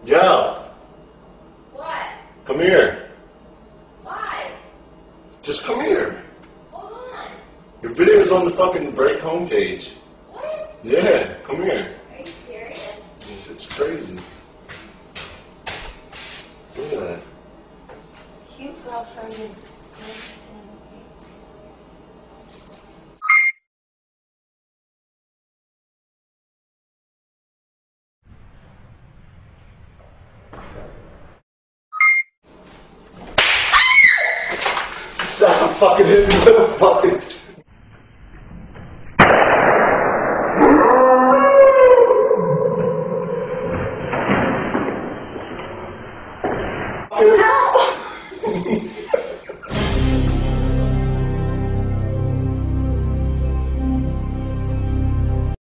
Joe, What? come here. Why? Just come here. Hold on. Your video's on the fucking break homepage. What? Yeah, come here. Are you serious? This shit's crazy. Look at that. Cute girlfriend is. Stop fucking hitting me with a fucking